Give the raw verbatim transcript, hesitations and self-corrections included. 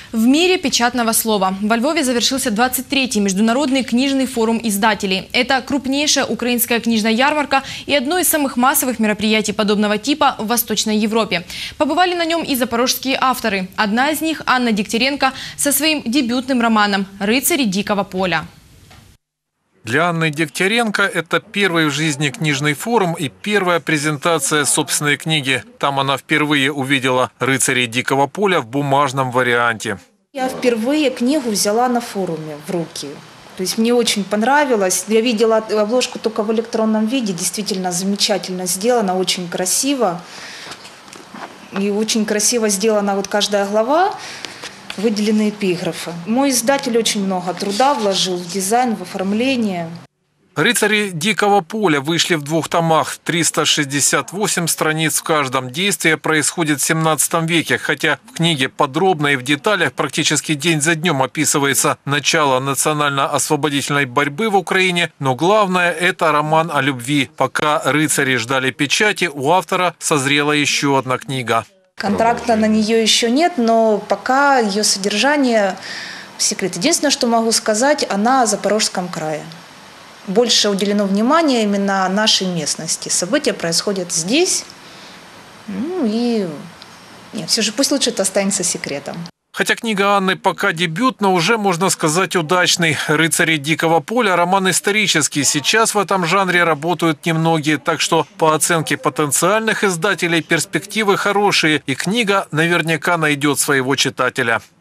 В мире печатного слова. Во Львове завершился двадцать третий международный книжный форум издателей. Это крупнейшая украинская книжная ярмарка и одно из самых массовых мероприятий подобного типа в Восточной Европе. Побывали на нем и запорожские авторы. Одна из них – Анна Дегтяренко со своим дебютным романом «Рыцари дикого поля». Для Анны Дегтяренко это первый в жизни книжный форум и первая презентация собственной книги. Там она впервые увидела «Рыцарей дикого поля» в бумажном варианте. Я впервые книгу взяла на форуме в руки. То есть мне очень понравилось. Я видела обложку только в электронном виде. Действительно замечательно сделано, очень красиво. И очень красиво сделана вот каждая глава. Выделены эпиграфы. Мой издатель очень много труда вложил в дизайн, в оформление. «Рыцари дикого поля» вышли в двух томах. триста шестьдесят восемь страниц в каждом. Действие происходит в семнадцатом веке, хотя в книге подробно и в деталях практически день за днем описывается начало национально-освободительной борьбы в Украине. Но главное – это роман о любви. Пока рыцари ждали печати, у автора созрела еще одна книга. Контракта на нее еще нет, но пока ее содержание секрет. Единственное, что могу сказать, она о Запорожском крае. Больше уделено внимания именно нашей местности. События происходят здесь. Ну и нет, все же пусть лучше это останется секретом. Хотя книга Анны пока дебют, но уже, можно сказать, удачный. «Рыцари дикого поля» – роман исторический. Сейчас в этом жанре работают немногие, так что по оценке потенциальных издателей перспективы хорошие, и книга наверняка найдет своего читателя.